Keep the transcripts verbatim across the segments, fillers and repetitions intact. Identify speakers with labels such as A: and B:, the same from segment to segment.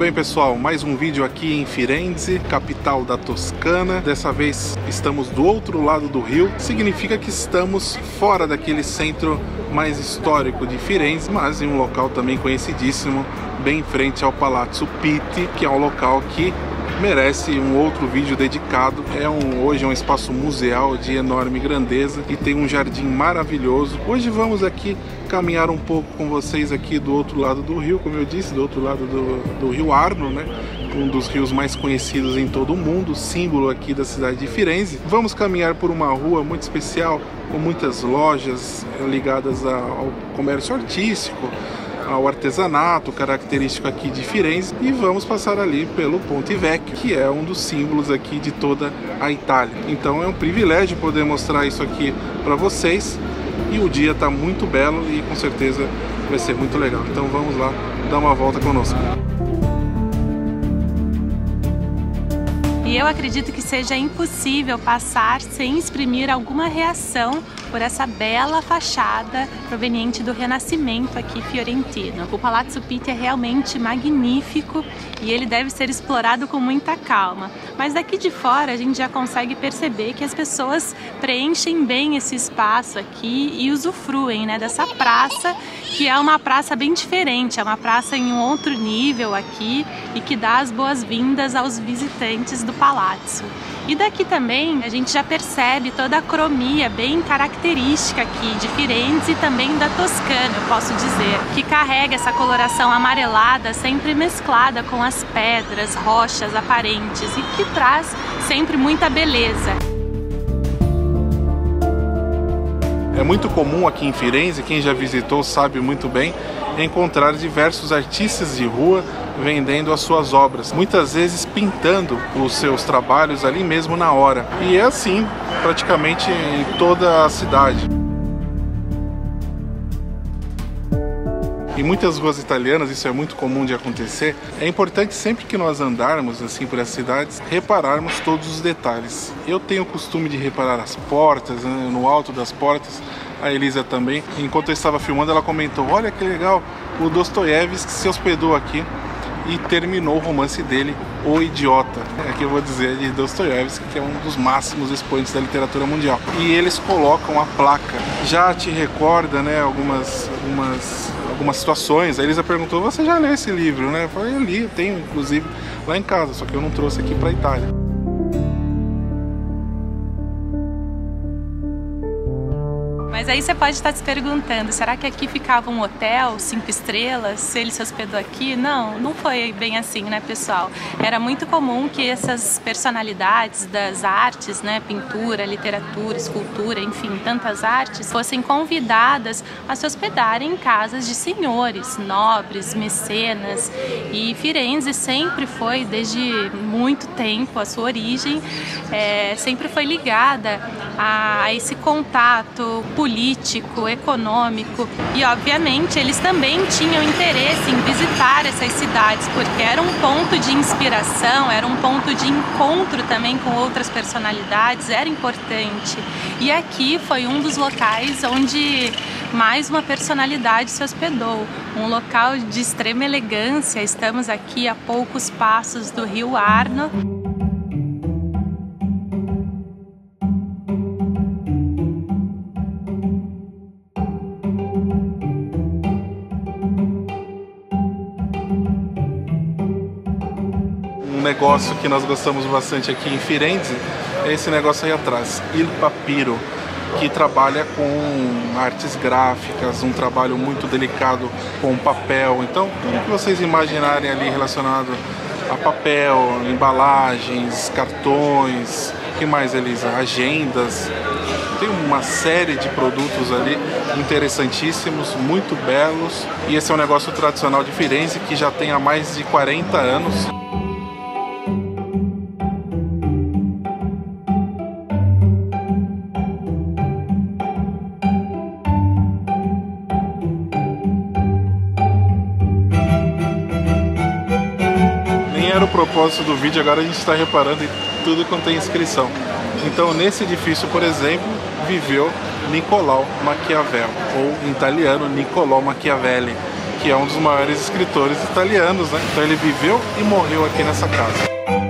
A: bem, pessoal? Mais um vídeo aqui em Firenze, capital da Toscana. Dessa vez estamos do outro lado do rio. Significa que estamos fora daquele centro mais histórico de Firenze, mas em um local também conhecidíssimo, bem em frente ao Palazzo Pitti, que é um local que merece um outro vídeo dedicado. É um, hoje é um espaço museal de enorme grandeza e tem um jardim maravilhoso. Hoje vamos aqui caminhar um pouco com vocês aqui do outro lado do rio, como eu disse, do outro lado do, do rio Arno, né? Um dos rios mais conhecidos em todo o mundo, símbolo aqui da cidade de Firenze. Vamos caminhar por uma rua muito especial, com muitas lojas ligadas ao comércio artístico, ao artesanato característico aqui de Firenze, e vamos passar ali pelo Ponte Vecchio, que é um dos símbolos aqui de toda a Itália. Então é um privilégio poder mostrar isso aqui para vocês, e o dia está muito belo e com certeza vai ser muito legal. Então vamos lá dar uma volta conosco.
B: E eu acredito que seja impossível passar sem exprimir alguma reação por essa bela fachada proveniente do Renascimento aqui fiorentino. O Palazzo Pitti é realmente magnífico e ele deve ser explorado com muita calma. Mas daqui de fora a gente já consegue perceber que as pessoas preenchem bem esse espaço aqui e usufruem, né, dessa praça, que é uma praça bem diferente, é uma praça em um outro nível aqui e que dá as boas-vindas aos visitantes do palácio. E daqui também a gente já percebe toda a cromia bem característica aqui de Firenze e também da Toscana, eu posso dizer, que carrega essa coloração amarelada sempre mesclada com as pedras, rochas aparentes e que traz sempre muita beleza.
A: É muito comum aqui em Firenze, quem já visitou sabe muito bem, encontrar diversos artistas de rua vendendo as suas obras, muitas vezes pintando os seus trabalhos ali mesmo na hora. E é assim praticamente em toda a cidade. Em muitas ruas italianas isso é muito comum de acontecer. É importante sempre que nós andarmos assim por as cidades, repararmos todos os detalhes. Eu tenho o costume de reparar as portas, né, no alto das portas. A Elisa também. Enquanto eu estava filmando, ela comentou: olha que legal, o Dostoiévski se hospedou aqui e terminou o romance dele, O Idiota. É que eu vou dizer de Dostoiévski, que é um dos máximos expoentes da literatura mundial. E eles colocam a placa. Já te recorda, né, algumas, algumas, algumas situações. A Elisa perguntou: você já leu esse livro, né? Eu falei: eu li, eu tenho inclusive lá em casa, só que eu não trouxe aqui para a Itália.
B: Mas aí você pode estar se perguntando, será que aqui ficava um hotel, cinco estrelas, se ele se hospedou aqui? Não, não foi bem assim, né, pessoal? Era muito comum que essas personalidades das artes, né, pintura, literatura, escultura, enfim, tantas artes, fossem convidadas a se hospedarem em casas de senhores, nobres, mecenas. E Firenze sempre foi, desde muito tempo, a sua origem, é, sempre foi ligada a, a esse contato político, econômico, e obviamente eles também tinham interesse em visitar essas cidades, porque era um ponto de inspiração, era um ponto de encontro também com outras personalidades, era importante. E aqui foi um dos locais onde mais uma personalidade se hospedou, um local de extrema elegância. Estamos aqui a poucos passos do rio Arno.
A: Um negócio que nós gostamos bastante aqui em Firenze é esse negócio aí atrás, Il Papiro, que trabalha com artes gráficas, um trabalho muito delicado com papel. Então, tudo que vocês imaginarem ali relacionado a papel, embalagens, cartões, o que mais, Elisa? Agendas. Tem uma série de produtos ali interessantíssimos, muito belos. E esse é um negócio tradicional de Firenze que já tem há mais de quarenta anos. Era o propósito do vídeo, agora a gente está reparando em tudo quanto tem inscrição. Então, nesse edifício, por exemplo, viveu Niccolò Maquiavel, ou em italiano Niccolò Machiavelli, que é um dos maiores escritores italianos, né? Então ele viveu e morreu aqui nessa casa.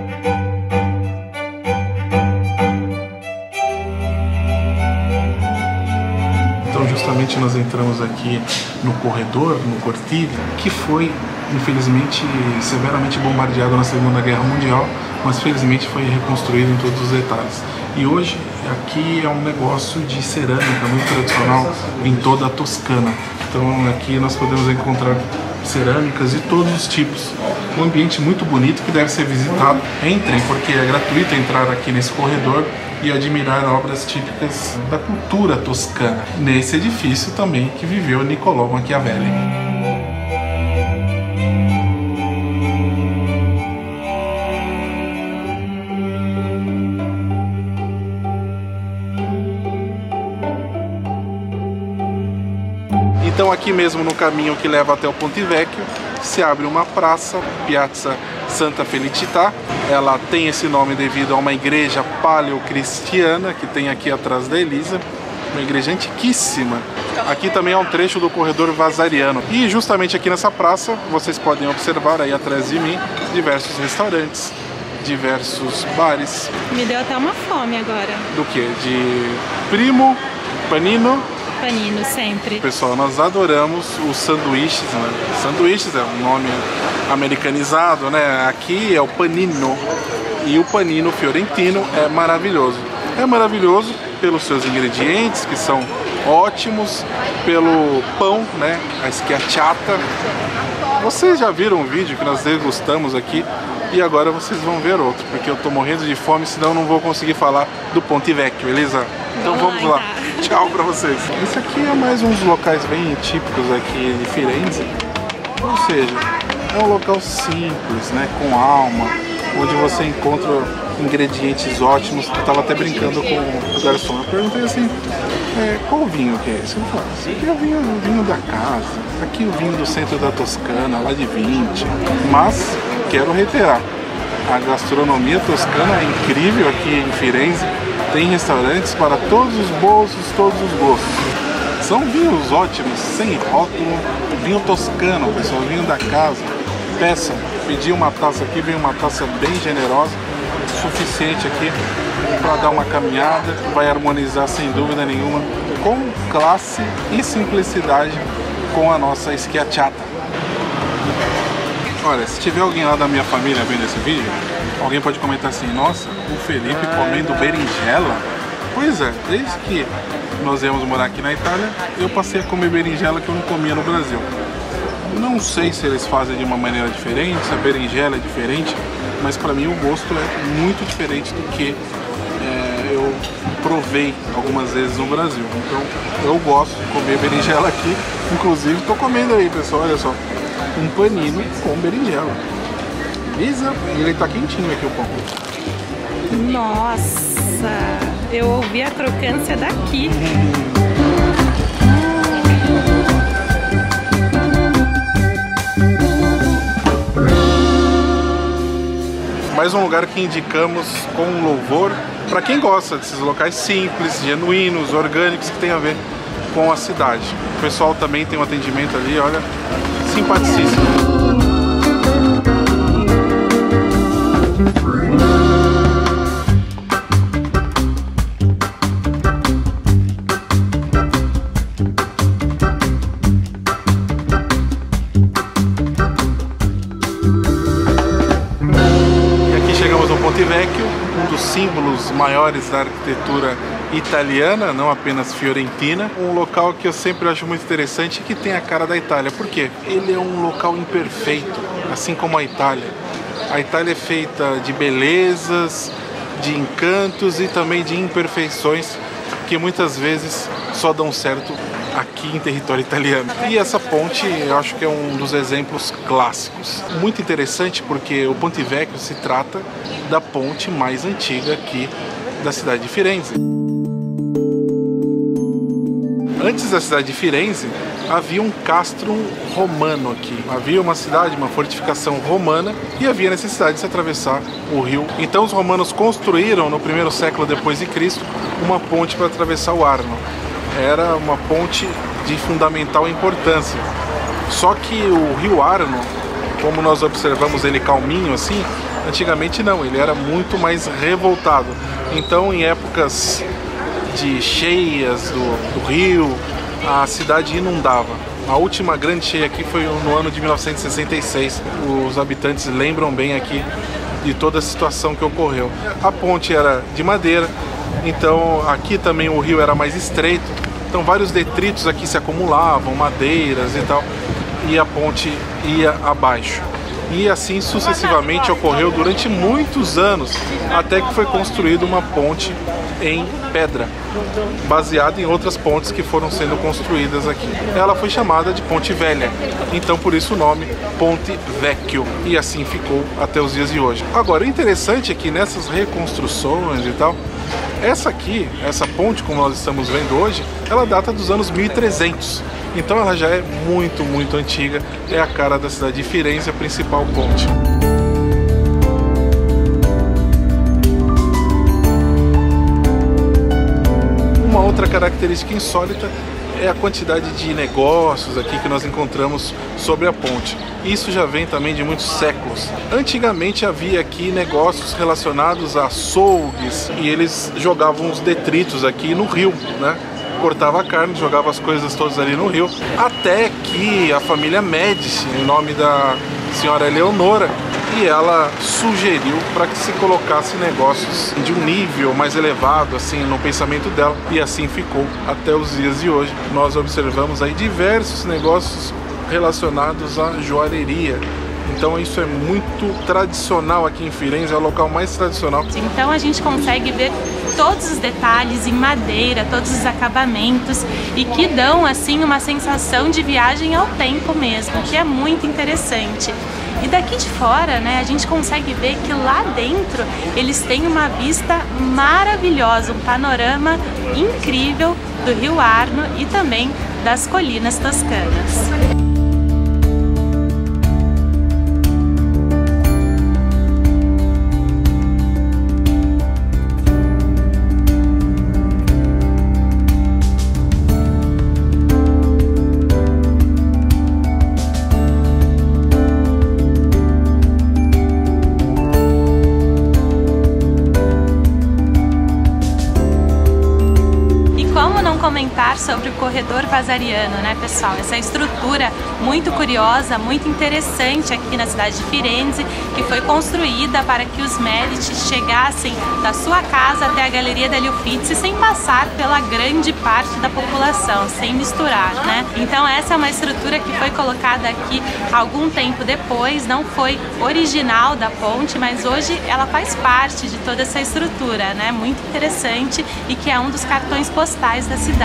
A: Então justamente nós entramos aqui no corredor, no cortile, que foi infelizmente severamente bombardeado na Segunda Guerra Mundial, mas felizmente foi reconstruído em todos os detalhes. E hoje aqui é um negócio de cerâmica muito tradicional em toda a Toscana. Então aqui nós podemos encontrar cerâmicas de todos os tipos. Um ambiente muito bonito que deve ser visitado. Entrem, porque é gratuito entrar aqui nesse corredor e admirar obras típicas da cultura toscana. Nesse edifício também que viveu Niccolò Machiavelli. Então aqui mesmo no caminho que leva até o Ponte Vecchio se abre uma praça, Piazza Santa Felicità. Ela tem esse nome devido a uma igreja paleocristiana que tem aqui atrás da Elisa, uma igreja antiquíssima. Aqui também é um trecho do corredor Vasariano. E justamente aqui nessa praça vocês podem observar aí atrás de mim diversos restaurantes, diversos bares.
B: Me deu até uma fome agora.
A: Do que? De primo, panino.
B: Panino, sempre.
A: Pessoal, nós adoramos os sanduíches, né? Sanduíches é um nome americanizado, né? Aqui é o panino. E o panino fiorentino é maravilhoso. É maravilhoso pelos seus ingredientes, que são ótimos, pelo pão, né? A schiacciata. Vocês já viram um vídeo que nós degustamos aqui e agora vocês vão ver outro, porque eu tô morrendo de fome, senão eu não vou conseguir falar do Ponte Vecchio, Elisa. Então vamos, vamos lá. lá. Tchau pra vocês. Esse aqui é mais um dos locais bem típicos aqui de Firenze. Ou seja, é um local simples, né, com alma, onde você encontra ingredientes ótimos. Eu tava até brincando com o garçom. Eu perguntei assim, é, qual vinho que é esse? Ele falou, esse aqui é o vinho, o vinho da casa. Aqui o vinho do centro da Toscana, lá de vinte. Mas, quero reiterar, a gastronomia toscana é incrível aqui em Firenze. Tem restaurantes para todos os bolsos, todos os gostos. São vinhos ótimos, sem rótulo, vinho toscano, pessoal, vinho da casa. Peçam, pedi uma taça aqui, vem uma taça bem generosa, suficiente aqui para dar uma caminhada, vai harmonizar sem dúvida nenhuma, com classe e simplicidade com a nossa schiacciata. Olha, se tiver alguém lá da minha família vendo esse vídeo, alguém pode comentar assim, nossa, o Felipe comendo berinjela? Pois é, desde que nós viemos morar aqui na Itália, eu passei a comer berinjela que eu não comia no Brasil. Não sei se eles fazem de uma maneira diferente, se a berinjela é diferente, mas para mim o gosto é muito diferente do que é, eu provei algumas vezes no Brasil. Então eu gosto de comer berinjela aqui, inclusive estou comendo aí, pessoal, olha só, um panino com berinjela. Lisa, e ele tá quentinho aqui o pão.
B: Nossa, eu ouvi a crocância daqui.
A: Mais um lugar que indicamos com louvor para quem gosta desses locais simples, genuínos, orgânicos, que tem a ver com a cidade. O pessoal também tem um atendimento ali, olha, simpaticíssimo. Ponte Vecchio, um dos símbolos maiores da arquitetura italiana, não apenas fiorentina. Um local que eu sempre acho muito interessante e que tem a cara da Itália. Por quê? Ele é um local imperfeito, assim como a Itália. A Itália é feita de belezas, de encantos e também de imperfeições que muitas vezes só dão certo aqui em território italiano. E essa ponte eu acho que é um dos exemplos clássicos. Muito interessante porque o Ponte Vecchio se trata da ponte mais antiga aqui da cidade de Firenze. Antes da cidade de Firenze, havia um castrum romano aqui. Havia uma cidade, uma fortificação romana e havia necessidade de se atravessar o rio. Então os romanos construíram no primeiro século depois de Cristo uma ponte para atravessar o Arno. Era uma ponte de fundamental importância. Só que o rio Arno, como nós observamos ele calminho assim, antigamente não, ele era muito mais revoltado. Então em épocas de cheias do, do rio, a cidade inundava. A última grande cheia aqui foi no ano de mil novecentos e sessenta e seis. Os habitantes lembram bem aqui de toda a situação que ocorreu. A ponte era de madeira, então aqui também o rio era mais estreito, então vários detritos aqui se acumulavam, madeiras e tal, e a ponte ia abaixo. E assim sucessivamente ocorreu durante muitos anos, até que foi construída uma ponte em pedra, baseada em outras pontes que foram sendo construídas aqui. Ela foi chamada de Ponte Velha, então por isso o nome Ponte Vecchio, e assim ficou até os dias de hoje. Agora, o interessante é que nessas reconstruções e tal, essa aqui, essa ponte como nós estamos vendo hoje, ela data dos anos mil e trezentos. Então ela já é muito, muito antiga, é a cara da cidade de Firenze, a principal ponte. Uma outra característica insólita é a quantidade de negócios aqui que nós encontramos sobre a ponte. Isso já vem também de muitos séculos. Antigamente havia aqui negócios relacionados a açougues e eles jogavam os detritos aqui no rio, né? Cortava a carne, jogava as coisas todas ali no rio, até que a família Médici, em nome da senhora Eleonora, e ela sugeriu para que se colocasse negócios de um nível mais elevado assim no pensamento dela, e assim ficou até os dias de hoje. Nós observamos aí diversos negócios relacionados à joalheria. Então isso é muito tradicional aqui em Firenze, é o local mais tradicional.
B: Então a gente consegue ver todos os detalhes em madeira, todos os acabamentos, e que dão assim uma sensação de viagem ao tempo mesmo, que é muito interessante. E daqui de fora, né, a gente consegue ver que lá dentro eles têm uma vista maravilhosa, um panorama incrível do rio Arno e também das colinas toscanas. Comentar sobre o corredor Vasariano, né, pessoal? Essa estrutura muito curiosa, muito interessante aqui na cidade de Firenze, que foi construída para que os Medici chegassem da sua casa até a Galeria degli Uffizi sem passar pela grande parte da população, sem misturar, né? Então essa é uma estrutura que foi colocada aqui algum tempo depois, não foi original da ponte, mas hoje ela faz parte de toda essa estrutura, né? Muito interessante, e que é um dos cartões postais da cidade.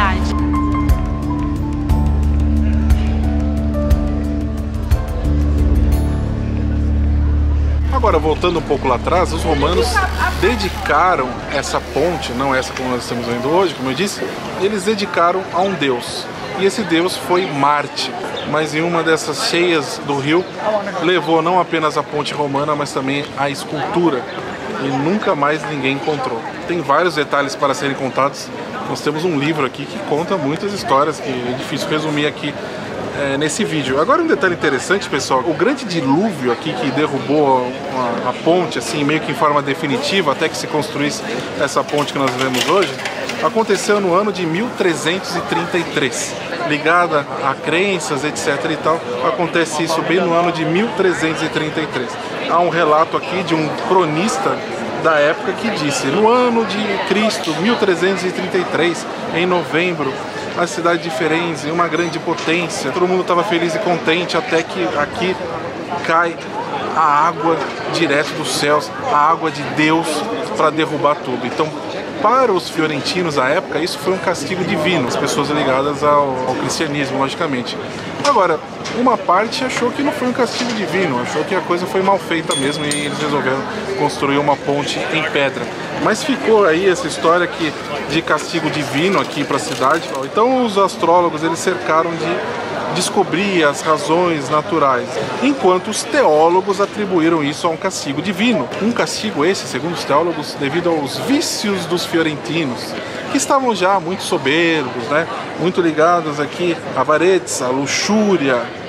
A: Agora, voltando um pouco lá atrás, os romanos dedicaram essa ponte, não essa como nós estamos vendo hoje, como eu disse, eles dedicaram a um deus. E esse deus foi Marte, mas em uma dessas cheias do rio, levou não apenas a ponte romana, mas também a escultura. E nunca mais ninguém encontrou. Tem vários detalhes para serem contados. Nós temos um livro aqui que conta muitas histórias, que é difícil resumir aqui é, nesse vídeo. Agora um detalhe interessante, pessoal, o grande dilúvio aqui que derrubou a, a ponte, assim, meio que em forma definitiva, até que se construísse essa ponte que nós vemos hoje, aconteceu no ano de mil trezentos e trinta e três. Ligada a crenças, etc e tal, acontece isso bem no ano de mil trezentos e trinta e três. Há um relato aqui de um cronista da época que disse: no ano de Cristo, mil trezentos e trinta e três, em novembro, a cidade de Firenze, uma grande potência, todo mundo estava feliz e contente, até que aqui cai a água direto dos céus, a água de Deus, para derrubar tudo. Então, para os fiorentinos à época, isso foi um castigo divino, as pessoas ligadas ao, ao cristianismo, logicamente. Agora, uma parte achou que não foi um castigo divino, achou que a coisa foi mal feita mesmo e eles resolveram construir uma ponte em pedra. Mas ficou aí essa história que, de castigo divino aqui para a cidade. Então os astrólogos eles cercaram de descobrir as razões naturais, enquanto os teólogos atribuíram isso a um castigo divino. Um castigo esse, segundo os teólogos, devido aos vícios dos fiorentinos, que estavam já muito soberbos, né? Muito ligados aqui à avareza, à luxúria,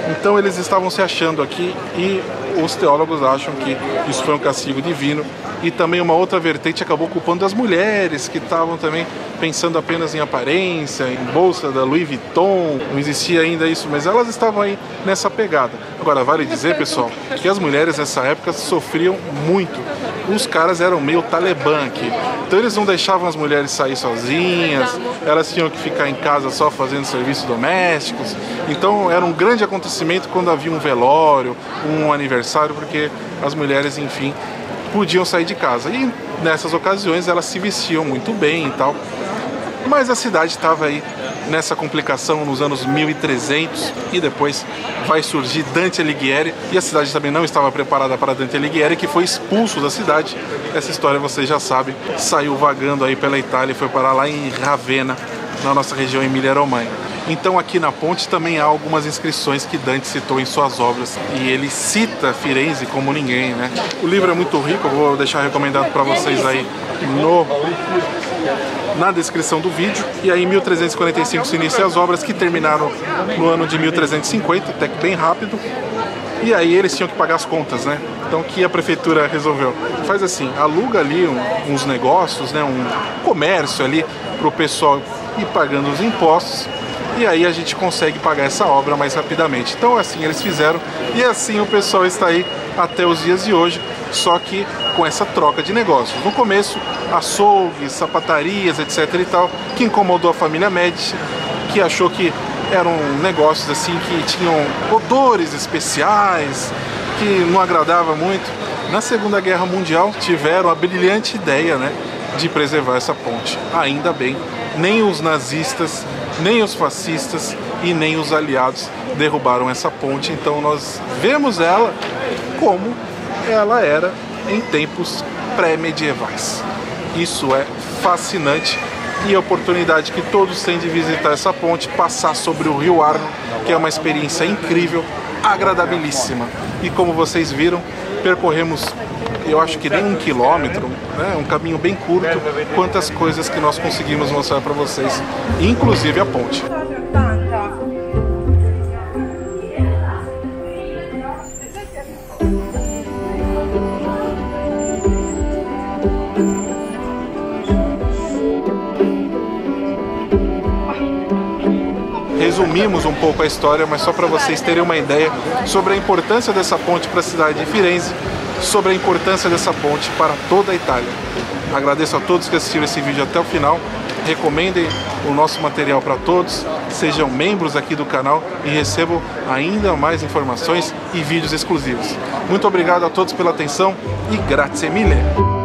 A: Então eles estavam se achando aqui e os teólogos acham que isso foi um castigo divino. E também uma outra vertente acabou culpando as mulheres, que estavam também pensando apenas em aparência, em bolsa da Louis Vuitton, não existia ainda isso, mas elas estavam aí nessa pegada. Agora, vale dizer, pessoal, que as mulheres nessa época sofriam muito. Os caras eram meio talibã aqui, então eles não deixavam as mulheres sair sozinhas, elas tinham que ficar em casa só fazendo serviços domésticos. Então era um grande acontecimento quando havia um velório, um aniversário, porque as mulheres, enfim, podiam sair de casa. E nessas ocasiões elas se vestiam muito bem e tal. Mas a cidade estava aí nessa complicação nos anos mil e trezentos e depois vai surgir Dante Alighieri e a cidade também não estava preparada para Dante Alighieri, que foi expulso da cidade. Essa história vocês já sabem, saiu vagando aí pela Itália e foi parar lá em Ravenna, na nossa região Emília-Romanha. Então aqui na ponte também há algumas inscrições que Dante citou em suas obras e ele cita Firenze como ninguém, né? O livro é muito rico, eu vou deixar recomendado para vocês aí no, na descrição do vídeo. E aí em mil trezentos e quarenta e cinco se iniciam as obras que terminaram no ano de mil trezentos e cinquenta, até que bem rápido. E aí eles tinham que pagar as contas, né? Então o que a prefeitura resolveu? Faz assim, aluga ali um, uns negócios, né? Um comércio ali para o pessoal ir pagando os impostos. E aí a gente consegue pagar essa obra mais rapidamente. Então assim eles fizeram e assim o pessoal está aí até os dias de hoje, só que com essa troca de negócios. No começo, açougues, sapatarias, etc e tal, que incomodou a família Medici, que achou que eram negócios assim que tinham odores especiais, que não agradava muito. Na Segunda Guerra Mundial tiveram a brilhante ideia, né, de preservar essa ponte. Ainda bem, nem os nazistas, nem os fascistas e nem os aliados derrubaram essa ponte, então nós vemos ela como ela era em tempos pré-medievais. Isso é fascinante e a oportunidade que todos têm de visitar essa ponte, passar sobre o Rio Arno, que é uma experiência incrível, agradabilíssima. E como vocês viram, percorremos, eu acho que nem um quilômetro, né? Um caminho bem curto, quantas coisas que nós conseguimos mostrar para vocês, inclusive a ponte. Resumimos um pouco a história, mas só para vocês terem uma ideia sobre a importância dessa ponte para a cidade de Firenze, sobre a importância dessa ponte para toda a Itália. Agradeço a todos que assistiram esse vídeo até o final, recomendem o nosso material para todos, sejam membros aqui do canal e recebam ainda mais informações e vídeos exclusivos. Muito obrigado a todos pela atenção e grazie mille!